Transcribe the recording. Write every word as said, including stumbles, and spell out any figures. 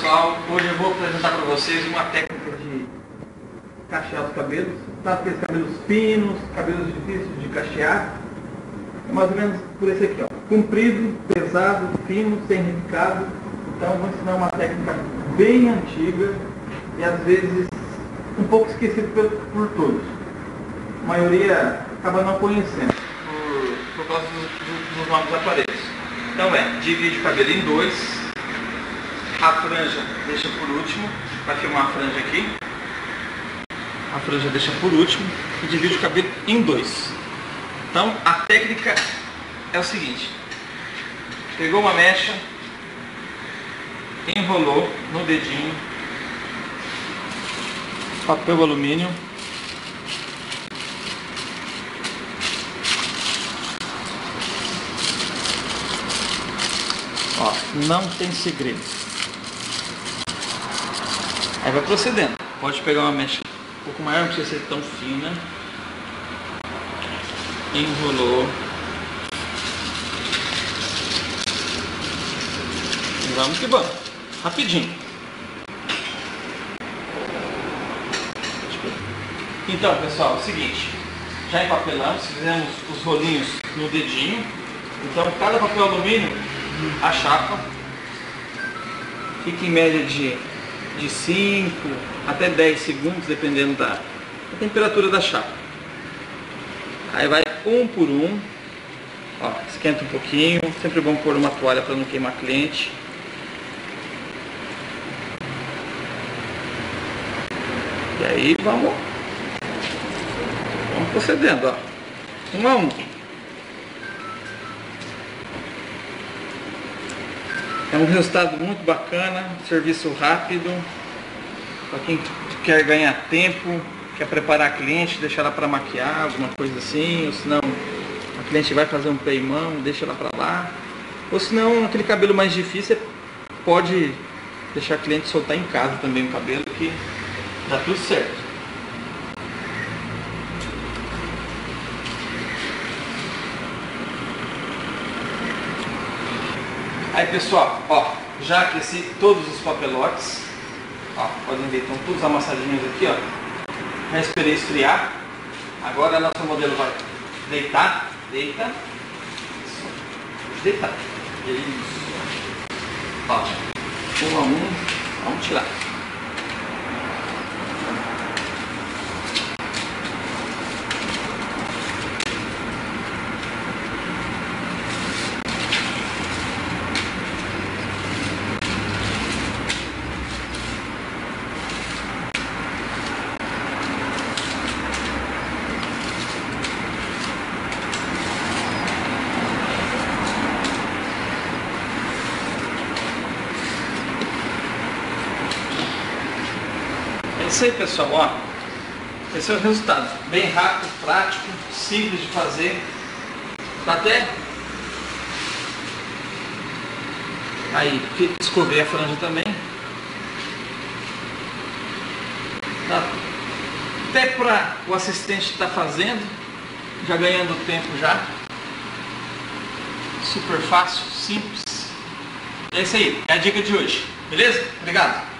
pessoal, hoje eu vou apresentar para vocês uma técnica de cachear os cabelos, tá? Aqueles cabelos finos, cabelos difíceis de cachear, é mais ou menos por esse aqui, ó, comprido, pesado, fino, sem riscado. Então vou ensinar uma técnica bem antiga e às vezes um pouco esquecida por, por todos. A maioria acaba não conhecendo por, por causa do, do, dos nomes dos aparelhos. Então é, divide o cabelo em dois. A franja deixa por último, vai filmar a franja aqui. A franja deixa por último e divide o cabelo em dois. Então a técnica é o seguinte: pegou uma mecha, enrolou no dedinho, papel alumínio, ó, não tem segredo. Aí vai procedendo. Pode pegar uma mecha um pouco maior, não precisa ser tão fina. Enrolou. E vamos que vamos. Rapidinho. Então, pessoal, é o seguinte. Já empapelamos, fizemos os rolinhos no dedinho. Então, cada papel alumínio, a chapa, fica em média de de cinco até dez segundos, dependendo da, da temperatura da chapa. Aí vai um por um, ó, esquenta um pouquinho, sempre bom pôr uma toalha para não queimar cliente. E aí vamos, vamos procedendo, ó, um a um. É um resultado muito bacana, serviço rápido, para quem quer ganhar tempo, quer preparar a cliente, deixar ela para maquiar, alguma coisa assim, ou senão a cliente vai fazer um peimão, deixa ela para lá, ou senão aquele cabelo mais difícil, pode deixar a cliente soltar em casa também o cabelo, que dá tudo certo. Aí pessoal, ó, já aqueci todos os papelotes, ó, podem ver, estão todos amassadinhos aqui, ó. Já esperei esfriar. Agora a nossa modelo vai deitar, deita, isso, deitar, isso, ó, um a um, vamos tirar. É isso aí, pessoal, ó, esse é o resultado, bem rápido, prático, simples de fazer, tá até aí, escovei a franja também, tá até para o assistente estar fazendo, já ganhando tempo já, super fácil, simples. É isso aí, é a dica de hoje, beleza? Obrigado!